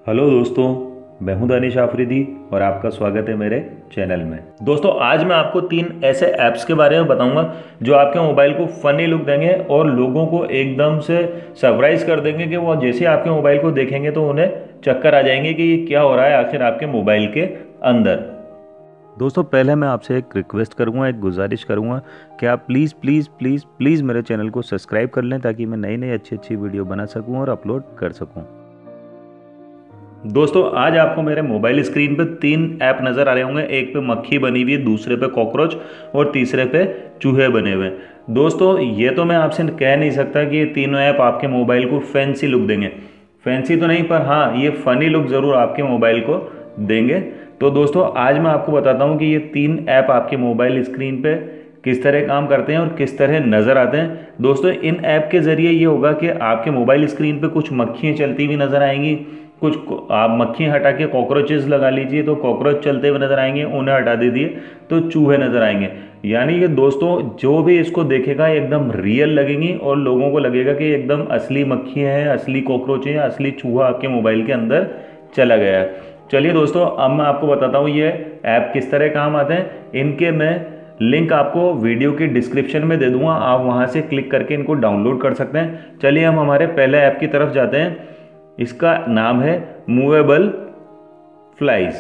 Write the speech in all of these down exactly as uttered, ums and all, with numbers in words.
Hello दोस्तों, मैं हूं दानिश आफरीदी और आपका स्वागत है मेरे चैनल में। दोस्तों, आज मैं आपको तीन ऐसे ऐप्स के बारे में बताऊंगा जो आपके मोबाइल को फनी लुक देंगे और लोगों को एकदम से सरप्राइज कर देंगे कि वो जैसे आपके मोबाइल को देखेंगे तो उन्हें चक्कर आ जाएंगे कि ये क्या हो रहा है आखिर आपके मोबाइल के अंदर। दोस्तों, पहले मैं आपसे एक रिक्वेस्ट करूंगा, एक गुजारिश करूंगा कि आप प्लीज़ प्लीज़ प्लीज़ प्लीज़ मेरे चैनल को सब्सक्राइब कर लें ताकि मैं नई नई अच्छी अच्छी वीडियो बना सकूं और अपलोड कर सकूं। दोस्तों, आज आपको मेरे मोबाइल स्क्रीन पे तीन ऐप नज़र आ रहे होंगे। एक पे मक्खी बनी हुई है, दूसरे पे कॉकरोच और तीसरे पे चूहे बने हुए हैं। दोस्तों, ये तो मैं आपसे कह नहीं सकता कि ये तीनों ऐप आपके मोबाइल को फैंसी लुक देंगे। फैंसी तो नहीं, पर हाँ, ये फ़नी लुक ज़रूर आपके मोबाइल को देंगे। तो दोस्तों, आज मैं आपको बताता हूँ कि ये तीन ऐप आपके मोबाइल स्क्रीन पे किस तरह काम करते हैं और किस तरह नज़र आते हैं। दोस्तों, इन ऐप के ज़रिए ये होगा कि आपके मोबाइल स्क्रीन पे कुछ मक्खियाँ चलती हुई नज़र आएंगी। कुछ आप मक्खियाँ हटा के कॉकरोचेस लगा लीजिए तो कॉकरोच चलते हुए नज़र आएंगे, उन्हें हटा दीजिए तो चूहे नज़र आएंगे। यानी कि दोस्तों, जो भी इसको देखेगा एकदम रियल लगेंगी और लोगों को लगेगा कि एकदम असली मक्खियाँ हैं, असली कॉकरोच हैं, असली चूहा आपके मोबाइल के अंदर चला गया है। चलिए दोस्तों, अब मैं आपको बताता हूँ ये ऐप किस तरह काम आते हैं। इनके मैं लिंक आपको वीडियो की डिस्क्रिप्शन में दे दूंगा, आप वहां से क्लिक करके इनको डाउनलोड कर सकते हैं। चलिए हम हमारे पहले ऐप की तरफ जाते हैं। इसका नाम है मूवेबल फ्लाइज।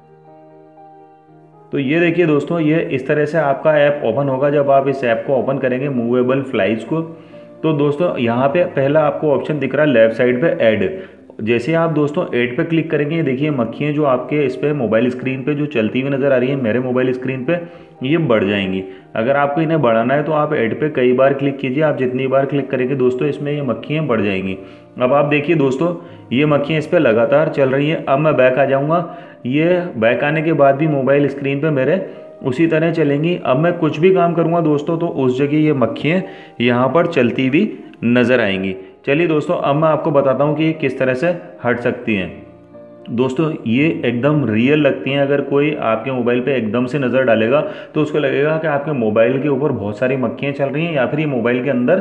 तो ये देखिए दोस्तों, ये इस तरह से आपका ऐप ओपन होगा। जब आप इस ऐप को ओपन करेंगे मूवेबल फ्लाइज को, तो दोस्तों यहाँ पे पहला आपको ऑप्शन दिख रहा है लेफ्ट साइड पे ऐड। जैसे आप दोस्तों ऐड पे क्लिक करेंगे, ये देखिए मक्खियाँ जो आपके इस पे मोबाइल स्क्रीन पे जो चलती हुई नज़र आ रही है मेरे मोबाइल स्क्रीन पे, ये बढ़ जाएंगी। अगर आपको इन्हें बढ़ाना है तो आप ऐड पे कई बार क्लिक कीजिए। आप जितनी बार क्लिक करेंगे दोस्तों, इसमें ये मक्खियाँ बढ़ जाएंगी। अब आप देखिए दोस्तों, ये मक्खियाँ इस पर लगातार चल रही हैं। अब मैं बैक आ जाऊँगा। ये बैक आने के बाद भी मोबाइल स्क्रीन पर मेरे उसी तरह चलेंगी। अब मैं कुछ भी काम करूँगा दोस्तों तो उस जगह ये मक्खियाँ यहाँ पर चलती हुई नज़र आएंगी। चलिए दोस्तों, अब मैं आपको बताता हूँ कि ये किस तरह से हट सकती हैं। दोस्तों, ये एकदम रियल लगती हैं। अगर कोई आपके मोबाइल पे एकदम से नज़र डालेगा तो उसको लगेगा कि आपके मोबाइल के ऊपर बहुत सारी मक्खियाँ चल रही हैं या फिर ये मोबाइल के अंदर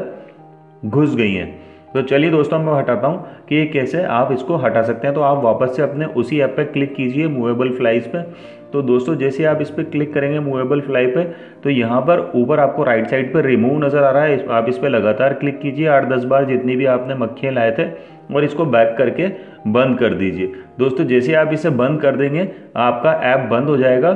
घुस गई हैं। तो चलिए दोस्तों, मैं हटाता हूँ कि ये कैसे आप इसको हटा सकते हैं। तो आप वापस से अपने उसी ऐप पे क्लिक कीजिए मूवेबल फ्लाइज पे। तो दोस्तों, जैसे आप इस पर क्लिक करेंगे मूवेबल फ्लाई पे, तो यहाँ पर ऊपर आपको राइट साइड पर रिमूव नज़र आ रहा है। आप इस पर लगातार क्लिक कीजिए आठ दस बार, जितनी भी आपने मक्खियाँ लाए थे, और इसको बैक करके बंद कर दीजिए। दोस्तों, जैसे आप इसे बंद कर देंगे आपका ऐप बंद हो जाएगा।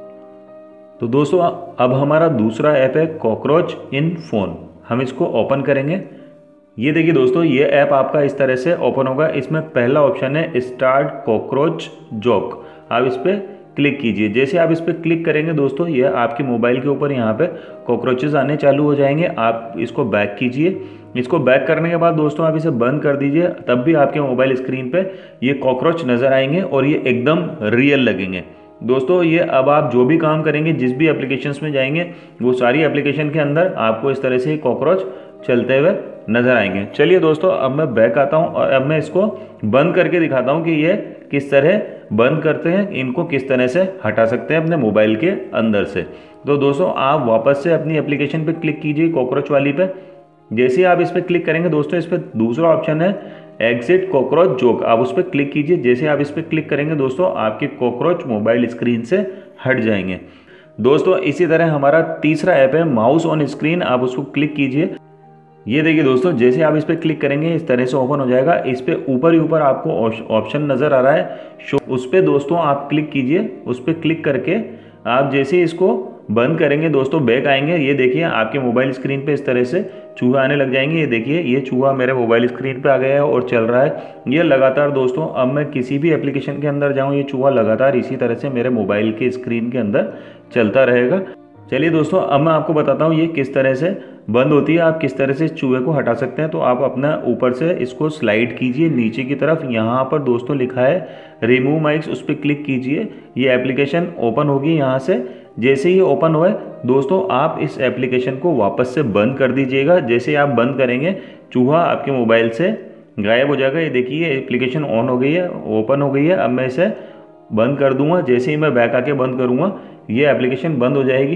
तो दोस्तों, अब हमारा दूसरा ऐप है कॉकरोच इन फ़ोन। हम इसको ओपन करेंगे। ये देखिए दोस्तों, ये ऐप आपका इस तरह से ओपन होगा। इसमें पहला ऑप्शन है स्टार्ट कॉकरोच जोक। आप इस पर क्लिक कीजिए। जैसे आप इस पर क्लिक करेंगे दोस्तों, ये आपके मोबाइल के ऊपर यहाँ पे कॉकरोचेस आने चालू हो जाएंगे। आप इसको बैक कीजिए। इसको बैक करने के बाद दोस्तों आप इसे बंद कर दीजिए। तब भी आपके मोबाइल स्क्रीन पे ये कॉकरोच नज़र आएंगे और ये एकदम रियल लगेंगे। दोस्तों, ये अब आप जो भी काम करेंगे, जिस भी एप्लीकेशंस में जाएंगे, वो सारी एप्लीकेशन के अंदर आपको इस तरह से कॉकरोच चलते हुए नज़र आएंगे। चलिए दोस्तों, अब मैं बैक आता हूँ और अब मैं इसको बंद करके दिखाता हूँ कि ये किस तरह बंद करते हैं, इनको किस तरह से हटा सकते हैं अपने मोबाइल के अंदर से। तो दोस्तों, आप वापस से अपनी एप्लीकेशन पे क्लिक कीजिए कॉकरोच वाली पे। जैसे आप इस पर क्लिक करेंगे दोस्तों, इस पर दूसरा ऑप्शन है एग्जिट कॉकरोच जोक। आप उस पर क्लिक कीजिए। जैसे आप इस पर क्लिक करेंगे दोस्तों, आपके कॉकरोच मोबाइल स्क्रीन से हट जाएंगे। दोस्तों, इसी तरह हमारा तीसरा ऐप है माउस ऑन स्क्रीन। आप उसको क्लिक कीजिए। ये देखिए दोस्तों, जैसे आप इस पर क्लिक करेंगे इस तरह से ओपन हो जाएगा। इस पर ऊपर ही ऊपर आपको ऑप्शन नज़र आ रहा है शो, उस पर दोस्तों आप क्लिक कीजिए। उस पर क्लिक करके आप जैसे इसको बंद करेंगे दोस्तों, बैक आएंगे। ये देखिए आपके मोबाइल स्क्रीन पे इस तरह से चूहा आने लग जाएंगे। ये देखिए, ये चूहा मेरे मोबाइल स्क्रीन पे आ गया है और चल रहा है ये लगातार। दोस्तों, अब मैं किसी भी एप्लीकेशन के अंदर जाऊँ, ये चूहा लगातार इसी तरह से मेरे मोबाइल के स्क्रीन के अंदर चलता रहेगा। चलिए दोस्तों, अब मैं आपको बताता हूँ ये किस तरह से बंद होती है, आप किस तरह से चूहे को हटा सकते हैं। तो आप अपना ऊपर से इसको स्लाइड कीजिए नीचे की तरफ। यहाँ पर दोस्तों लिखा है रिमूव माइक्स, उस पर क्लिक कीजिए। ये एप्लीकेशन ओपन होगी यहाँ से। जैसे ही ओपन हुए दोस्तों, आप इस एप्लीकेशन को वापस से बंद कर दीजिएगा। जैसे आप बंद करेंगे, चूहा आपके मोबाइल से गायब हो जाएगा। ये देखिए एप्लीकेशन ऑन हो गई है, ओपन हो गई है। अब मैं इसे बंद कर दूंगा। जैसे ही मैं बैक आके बंद करूंगा, ये एप्लीकेशन बंद हो जाएगी।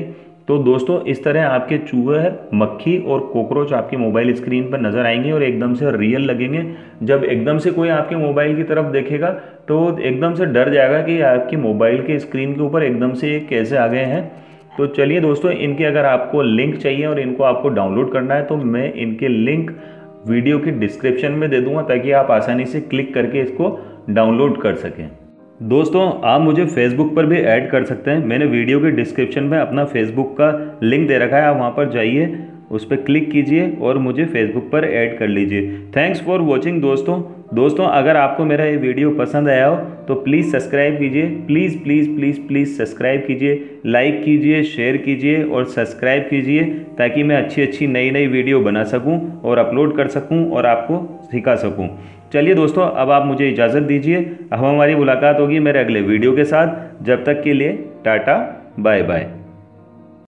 तो दोस्तों इस तरह आपके चूहे, मक्खी और कॉकरोच आपके मोबाइल स्क्रीन पर नज़र आएंगे और एकदम से रियल लगेंगे। जब एकदम से कोई आपके मोबाइल की तरफ देखेगा तो एकदम से डर जाएगा कि आपकी मोबाइल के स्क्रीन के ऊपर एकदम से ये कैसे आ गए हैं। तो चलिए दोस्तों, इनके अगर आपको लिंक चाहिए और इनको आपको डाउनलोड करना है तो मैं इनके लिंक वीडियो की डिस्क्रिप्शन में दे दूंगा ताकि आप आसानी से क्लिक करके इसको डाउनलोड कर सकें। दोस्तों आप मुझे फेसबुक पर भी ऐड कर सकते हैं। मैंने वीडियो के डिस्क्रिप्शन में अपना फेसबुक का लिंक दे रखा है, आप वहाँ पर जाइए, उस पर क्लिक कीजिए और मुझे फेसबुक पर ऐड कर लीजिए। थैंक्स फॉर वॉचिंग दोस्तों। दोस्तों अगर आपको मेरा ये वीडियो पसंद आया हो तो प्लीज़ सब्सक्राइब कीजिए, please please please please subscribe कीजिए, लाइक कीजिए, शेयर कीजिए और सब्सक्राइब कीजिए ताकि मैं अच्छी अच्छी नई नई वीडियो बना सकूं और अपलोड कर सकूं और आपको सिखा सकूं। चलिए दोस्तों, अब आप मुझे इजाज़त दीजिए। अब हमारी मुलाकात होगी मेरे अगले वीडियो के साथ। जब तक के लिए टाटा बाय बाय।